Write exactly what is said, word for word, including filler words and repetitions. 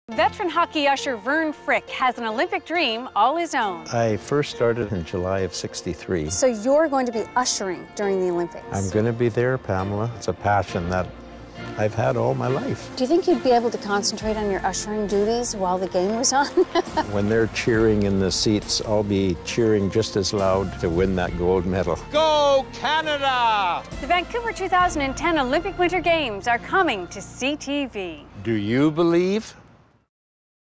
Veteran hockey usher Vern Frick has an Olympic dream all his own. I first started in July of sixty-three. So you're going to be ushering during the Olympics? I'm going to be there, Pamela. It's a passion that I've had all my life. Do you think you'd be able to concentrate on your ushering duties while the game was on? When they're cheering in the seats, I'll be cheering just as loud to win that gold medal. Go Canada! The Vancouver two thousand ten Olympic Winter Games are coming to C T V. Do you believe?